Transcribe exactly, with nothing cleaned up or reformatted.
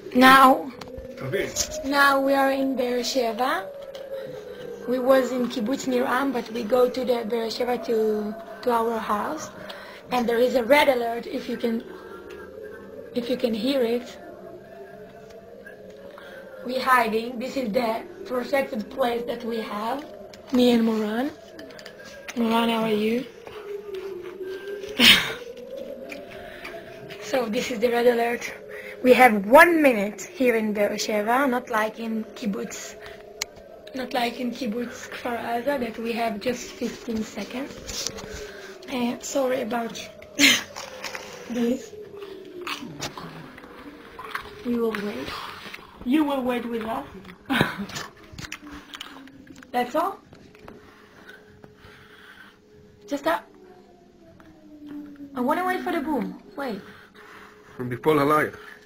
Now, now we are in Beer Sheva. We was in kibbutz near Am, but we go to the Beer Sheva to to our house, and there is a red alert. If you can, if you can hear it, we hiding. This is the protected place that we have. Me and Moran. Moran, how are you? So this is the red alert. We have one minute here in Beer Sheva, not like in kibbutz, not like in kibbutz Kfar Aza that we have just fifteen seconds. Uh, sorry about this. We will wait. You will wait with us. That's all. Just that. I want to wait for the boom. Wait. From the Pol Halayach.